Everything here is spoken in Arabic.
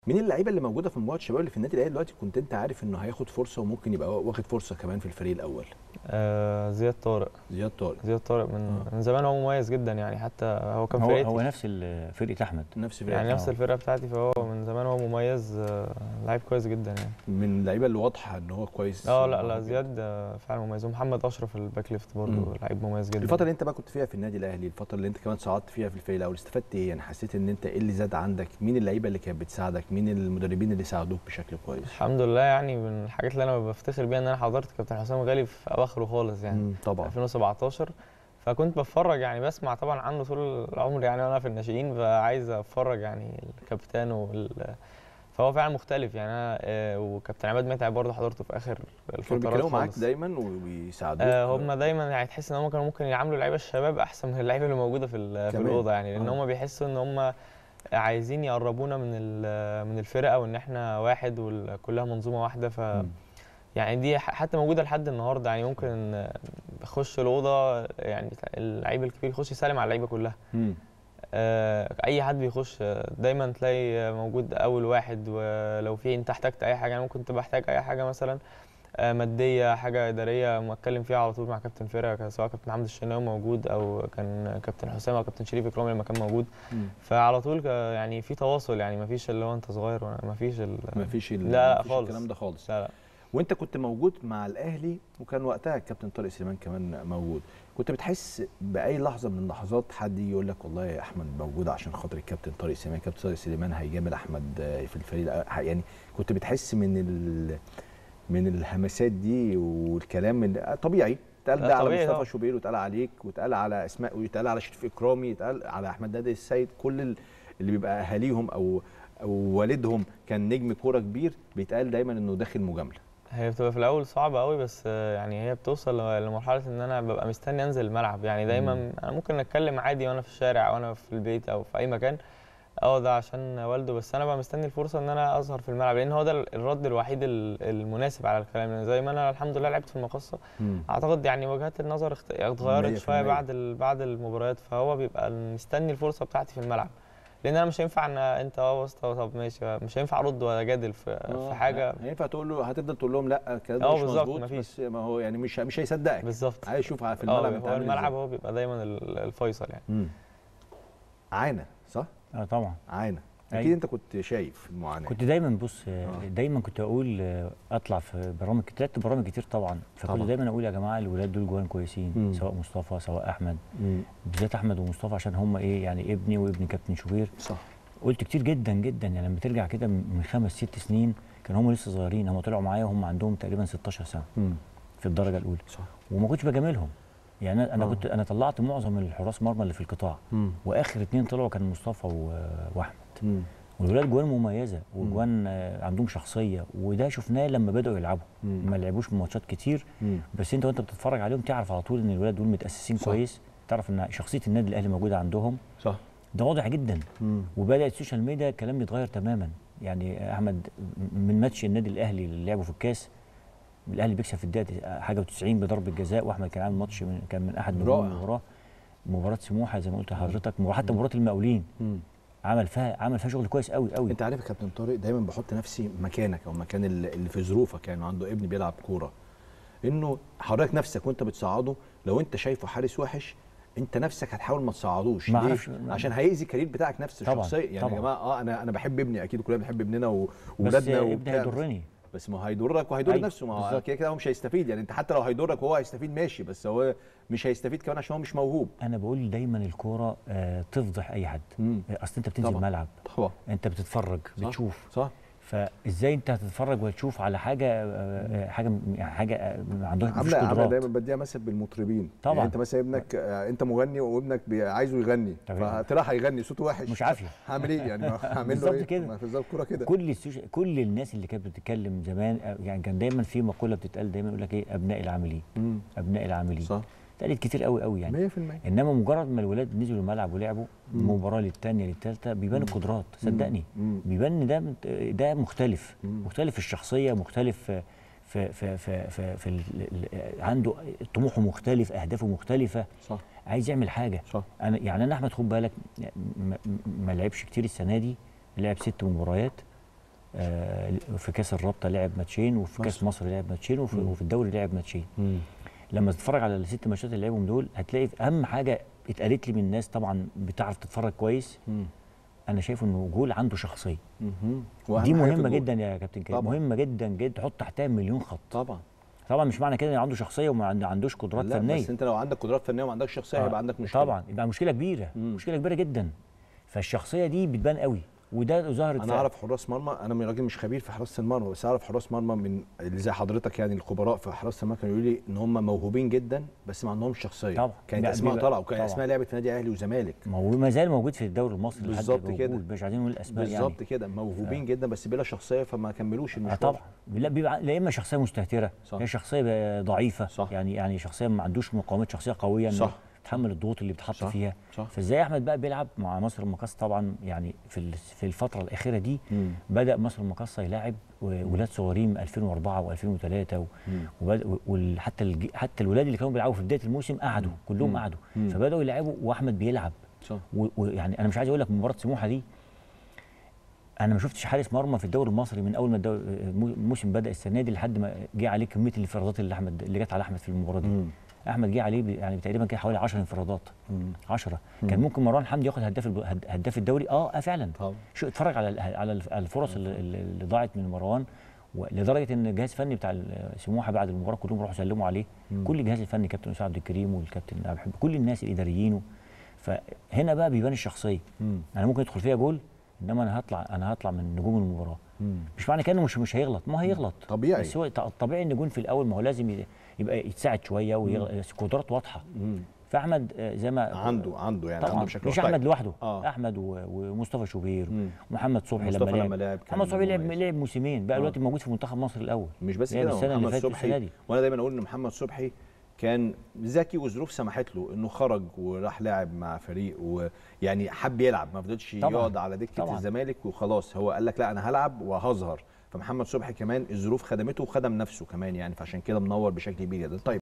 مين اللعيبه اللي موجوده في مجموعه الشباب اللي في النادي الاهلي دلوقتي كنت انت عارف انه هياخد فرصه وممكن يبقى واخد فرصه كمان في الفريق الاول؟ زياد طارق. زياد طارق. زياد طارق من زمان هو مميز جدا يعني، حتى هو كان فرقتي. هو نفس فرقه احمد، نفس فرقه يعني نفس الفرقه بتاعتي، فهو من زمان هو مميز، لعيب كويس جدا يعني، من اللعيبه اللي واضحه ان هو كويس. لا زياد فعلا مميز. ومحمد اشرف الباك ليفت برضه لعيب مميز جدا. الفتره اللي انت بقى كنت فيها في النادي الاهلي، الفتره اللي انت كمان صعدت فيها في الفريق الاول، استفدت ايه؟ يعني حسيت ان انت ايه اللي زاد عندك؟ مين اللعيبه اللي كانت بتساعدك؟ مين المدربين اللي ساعدوك بشكل كويس؟ الحمد لله يعني، من الحاجات اللي انا بفتخر بيها ان انا حضرت كابتن حسام غالي في اواخره خالص يعني، طبعا 2017. فكنت بتفرج يعني، بسمع طبعا عنه طول العمر يعني وانا في الناشئين، فعايز اتفرج يعني الكابتن فهو فعلا مختلف يعني. انا وكابتن عماد متعب برضه حضرته في اخر الفترات. بيتكلموا معاك دايما وبيساعدوك؟ هم دايما يعني تحس ان هم كانوا ممكن يعاملوا لعيبه الشباب احسن من اللعيبه اللي موجوده في الاوضه يعني، لان هم بيحسوا ان هم عايزين يقربونا من الفرقه، وان احنا واحد وكلها منظومه واحده. يعني دي حتى موجوده لحد النهارده يعني. ممكن اخش الاوضه يعني اللعيب الكبير يخش يسلم على اللعيبه كلها. اي حد بيخش دايما تلاقي موجود اول واحد، ولو في انت احتجت اي حاجه، يعني ممكن تبقى احتاج اي حاجه مثلا ماديه، حاجه اداريه، اتكلم فيها على طول مع كابتن فرقه، سواء كابتن محمد الشناوي موجود او كان كابتن حسام او كابتن شريف اكرامي لما كان موجود. فعلى طول يعني في تواصل يعني، ما فيش اللي هو انت صغير، ما فيش لا خالص الكلام ده خالص. لا. وانت كنت موجود مع الاهلي، وكان وقتها الكابتن طارق سليمان كمان موجود، كنت بتحس باي لحظه من اللحظات حد يقول لك والله يا احمد موجود عشان خاطر الكابتن طارق سليمان، الكابتن طارق سليمان هيجامل احمد في الفريق؟ يعني كنت بتحس من الهمسات دي والكلام طبيعي اتقال ده على مصطفى شوبير، واتقال عليك، واتقال على اسماء، واتقال على شريف اكرامي، اتقال على احمد نادي السيد، كل اللي بيبقى اهاليهم او والدهم كان نجم كوره كبير، بيتقال دايما انه داخل مجامله. هي بتبقى في الاول صعبه قوي، بس يعني هي بتوصل لمرحله ان انا ببقى مستني انزل الملعب يعني. دايما انا ممكن اتكلم عادي وانا في الشارع او انا في البيت او في اي مكان، ده عشان والده، بس انا بقى مستني الفرصه ان انا اظهر في الملعب، لان هو ده الرد الوحيد المناسب على الكلام. يعني زي ما انا الحمد لله لعبت في المقصه، اعتقد يعني وجهات النظر اتغيرت شويه بعد المباريات، فهو بيبقى مستني الفرصه بتاعتي في الملعب، لان انا مش هينفع ان انت واسطه، طب ماشي، مش هينفع ارد ولا اجادل في حاجه. هينفع تقول له، هتفضل تقول لهم لا الكلام ده مش مظبوط، بس ما هو يعني مش هيصدقك بالظبط. عايز يشوف في الملعب انت هو الملعب هو بيبقى دايما الفيصل يعني. عانى صح؟ طبعا عانى اكيد. انت كنت شايف المعاناه. كنت دايما بص دايما كنت اقول اطلع في برامج، طلعت برامج كتير طبعا، فكنت دايما اقول يا جماعه الولاد دول جوان كويسين، سواء مصطفى سواء احمد، بالذات احمد ومصطفى عشان هم يعني ابني وابن كابتن شوبير. صح. قلت كتير جدا جدا يعني، لما ترجع كده من 5-6 سنين كانوا هم لسه صغيرين، هم طلعوا معايا وهم عندهم تقريبا 16 سنه في الدرجه الاولى. صح. وما كنتش بجاملهم يعني. انا طلعت معظم الحراس مرمى اللي في القطاع، واخر 2 طلعوا كان مصطفى واحمد. والولاد جوان مميزه، وجوان عندهم شخصيه، وده شفناه لما بداوا يلعبوا. ما لعبوش ماتشات كتير، بس انت وانت بتتفرج عليهم تعرف على طول ان الولاد دول متاسسين كويس، تعرف ان شخصيه النادي الاهلي موجوده عندهم. صح. ده واضح جدا. وبدات السوشيال ميديا الكلام يتغير تماما يعني. احمد من ماتش النادي الاهلي اللي لعبه في الكاس، الاهلي بيكسب في الدقيقه حاجه و90 بضربه جزاء، واحمد كان عامل ماتش كان من احد نجوم المباراه. مباراه سموحه زي ما قلت لحضرتك، حتى مباراه المقاولين عمل فيها شغل كويس قوي قوي. انت عارف يا كابتن طارق، دايما بحط نفسي مكانك او مكان اللي في ظروفك، يعني عنده ابن بيلعب كوره، انه حضرتك نفسك وانت بتصعده لو انت شايفه حارس وحش، انت نفسك هتحاول ما تصعدوش. ليه؟ عشان هيأذي الكارير بتاعك نفس الشخصيه يعني. طبعًا. يا جماعه انا بحب ابني، اكيد كلنا بنحب ابننا واولادنا، بس ابني هيضرني، بس ما هو هيضرك وهيضر نفسه، ما هو كده هو مش هيستفيد يعني. انت حتى لو هيضرك وهو هيستفيد ماشي، بس هو مش هيستفيد كمان عشان هو مش موهوب. انا بقول دايما الكوره تفضح اي حد. اصل انت بتنزل ملعب، طبعا انت بتتفرج، صح. بتشوف، صح. فازاي انت هتتفرج وتشوف على حاجه ما عندهمش قدرات. عامله دايما بديها مثل بالمطربين طبعا. يعني انت مثلا ابنك انت مغني وابنك عايزه يغني، فطلع هيغني صوته وحش، مش عافيه، هعمل ايه يعني؟ هعمل له ايه كده؟ بالظبط كوره كده. كل الناس اللي كانت بتتكلم زمان يعني، كان دايما في مقوله بتتقال دايما يقول لك ايه، ابناء العاملين. ابناء العاملين صح. اتقالت كتير قوي قوي يعني 100%. انما مجرد ما الولاد نزلوا الملعب ولعبوا مباراه للثانيه للثالثه بيبان القدرات، صدقني بيبان ده مختلف. مختلف الشخصيه، مختلف في عنده طموحه مختلف، اهدافه مختلفه. صح. عايز يعمل حاجه. صح. انا احمد خد بالك ما لعبش كتير السنه دي، لعب 6 مباريات في كاس الرابطه لعب ماتشين، وفي كاس مصر لعب ماتشين، وفي الدوري لعب ماتشين. لما تتفرج على الست ماتشات اللي لعبهم دول هتلاقي اهم حاجه اتقالت لي من الناس طبعا بتعرف تتفرج كويس، انا شايف انه جول عنده شخصيه. دي مهمه جدا يا كابتن كريم، مهمه جدا جدا، تحط تحتها مليون خط. طبعا مش معنى كده ان عنده شخصيه وما عندوش قدرات فنيه، بس انت لو عندك قدرات فنيه وما عندكش شخصيه هيبقى عندك مشكله. طبعا يبقى مشكله كبيره، مشكله كبيره جدا. فالشخصيه دي بتبان قوي، وده ظهرت. انا اعرف حراس مرمى، انا راجل مش خبير في حراسه المرمى، بس اعرف حراس مرمى من اللي زي حضرتك يعني الخبراء في حراسه المرمى كانوا يقولوا لي ان هم موهوبين جدا بس ما عندهمش شخصيه. طبعا كانت اسماء طالعه، وكان اسماء لعبت في نادي اهلي وزمالك، ما زال موجود في الدوري المصري بالظبط كده، مش عايزين نقول الاسماء يعني بالظبط كده، موهوبين جدا بس بلا شخصيه فما كملوش المشوار. طبعا لا، بيبقى لا اما شخصيه مستهتره، هي شخصيه ضعيفه. صح. يعني شخصيه ما عندوش مقاومات، شخصيه قويه صح، تحمل الضغوط اللي بتحط فيها. صح. فازاي احمد بقى بيلعب مع مصر المقاصه؟ طبعا يعني في الفتره الاخيره دي بدا مصر المقاصه يلاعب ولاد صغيرين 2004 و2003 حتى الولاد اللي كانوا بيلعبوا في بدايه الموسم قعدوا كلهم قعدوا، فبداوا يلعبوا واحمد بيلعب. صح. ويعني انا مش عايز اقول لك مباراه سموحه دي، انا ما شفتش حارس مرمى في الدوري المصري من اول ما الموسم بدا السنه دي لحد ما جه عليه كميه الانفرادات اللي جت على احمد في المباراه دي. احمد جه عليه يعني تقريبا كده حوالي 10 انفرادات. 10 كان ممكن مروان حمدي ياخد هداف الدوري. فعلا شو اتفرج على الفرص اللي ضاعت من مروان، لدرجه ان الجهاز الفني بتاع سموحه بعد المباراه كلهم راحوا سلموا عليه. كل الجهاز الفني، كابتن اسامه عبد الكريم والكابتن انا بحب كل الناس الاداريين. فهنا بقى بيبان الشخصيه. انا ممكن يدخل فيها جول، انما انا هطلع من نجوم المباراه. مش معنى كده انه مش هيغلط، ما هيغلط طبيعي، بس هو الطبيعي ان الجون في الاول ما هو لازم يبقى يتساعد شويه وقدرات واضحه. فاحمد زي ما عنده يعني طبعا عنده بشكل مش احمد لوحده. احمد ومصطفى شوبير ومحمد صبحي لما لعب محمد صبحي لعب موسمين بقى دلوقتي موجود في منتخب مصر الاول. مش بس كده، محمد صبحي، وانا دايما اقول ان محمد صبحي كان ذكي وظروف سمحت له انه خرج وراح لاعب مع فريق، ويعني حب يلعب، ما فضلش يقعد على دكه الزمالك وخلاص، هو قال لك لا انا هلعب وهظهر. فمحمد صبحي كمان الظروف خدمته وخدم نفسه كمان يعني، فعشان كده منور بشكل كبير جدا. طيب